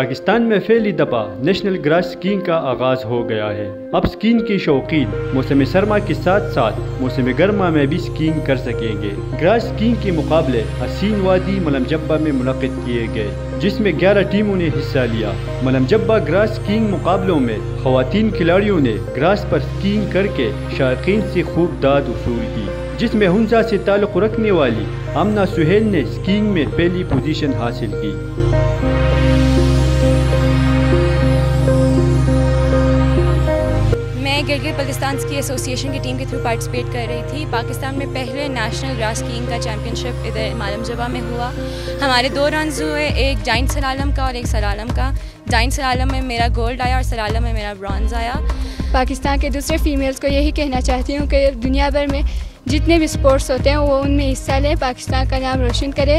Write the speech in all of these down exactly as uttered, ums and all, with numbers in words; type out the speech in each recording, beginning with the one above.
पाकिस्तान में पहली दफ़ा नेशनल ग्रास स्कीइंग का आगाज़ हो गया है। अब स्कीइंग की शौकीन मौसम सरमा के साथ साथ मौसम गर्मा में भी स्कीइंग कर सकेंगे। ग्रास स्कीइंग के मुकाबले हसीन वादी मालमजब्बा में मुनक़िद किए गए, जिसमें ग्यारह टीमों ने हिस्सा लिया। मालमजब्बा ग्रास स्कीइंग मुकाबलों में ख़वातीन खिलाड़ियों ने ग्रास पर स्कीइंग करके शायकीन से खूब दाद वसूल की, जिसमें हुंजा से ताल्लुक़ रखने वाली आमना सोहेल ने स्कीइंग में पहली पोजीशन हासिल की। मैं गिलगित बल्तिस्तान स्की एसोसिएशन की टीम के थ्रू पार्टिसिपेट कर रही थी। पाकिस्तान में पहले नेशनल ग्रास स्कीइंग का चैम्पियनशिप इधर मालम जबा में हुआ। हमारे दो रन्स हुए, एक जाइंट सलालम का और एक सलालम का। जाइंट सलालम में मेरा गोल्ड आया और सलालम में मेरा ब्रॉन्ज आया। पाकिस्तान के दूसरे फीमेल्स को यही कहना चाहती हूँ कि दुनिया भर में जितने भी स्पोर्ट्स होते हैं वो उनमें हिस्सा लें, पाकिस्तान का नाम रोशन करें।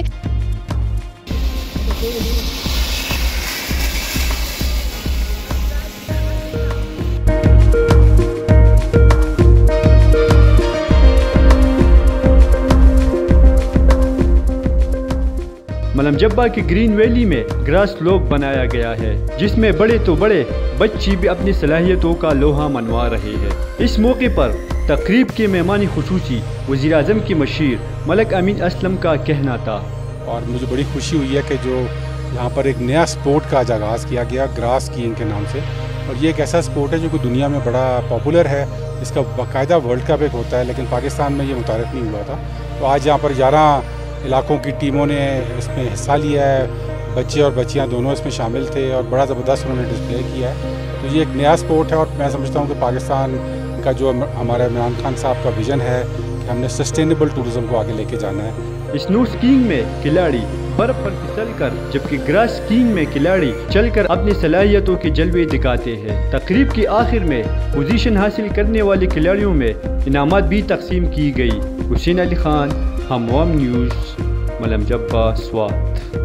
मालम जब्बा की ग्रीन वैली में ग्रास स्लोप बनाया गया है, जिसमें बड़े तो बड़े बच्चे भी अपनी सलाहियतों का लोहा मनवा रहे हैं। इस मौके पर तकरीब के मेहमान खुसूसी वज़ीर आज़म की मशीर मलिक अमीन असलम का कहना था। और मुझे बड़ी खुशी हुई है कि जो यहाँ पर एक नया स्पोर्ट का आगाज़ किया गया ग्रास स्कीइंग के नाम से, और ये एक ऐसा स्पोर्ट है जो कि दुनिया में बड़ा पॉपुलर है। इसका बाकायदा वर्ल्ड कप एक होता है, लेकिन पाकिस्तान में ये मुतारिफ नहीं हुआ था। तो आज यहाँ पर ग्यारह इलाकों की टीमों ने इसमें हिस्सा लिया है। बच्चे और बच्चियाँ दोनों इसमें शामिल थे और बड़ा ज़बरदस्त उन्होंने डिस्प्ले किया है। तो ये एक नया स्पोर्ट है और मैं समझता हूँ कि पाकिस्तान का जो हमारे इमरान खान साहब का विज़न है कि हमने सस्टेनेबल टूरिज़्म को आगे लेके जाना है। स्नो स्कीइंग में खिलाड़ी बर्फ पर फिसल कर, जबकि ग्रास स्कीइंग में खिलाड़ी चलकर अपनी सलाहियतों के जलवे दिखाते हैं। तकरीब के आखिर में पोजीशन हासिल करने वाले खिलाड़ियों में इनामात भी तकसीम की गई। हुसैन अली खान, हम न्यूज़, मालम जब्बा, स्वात।